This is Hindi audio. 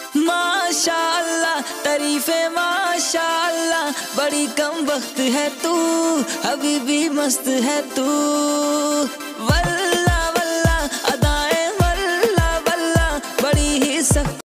माशाअल्लाह तारीफे माशाअल्लाह, बड़ी कम वक्त है तू, अभी भी मस्त है तू।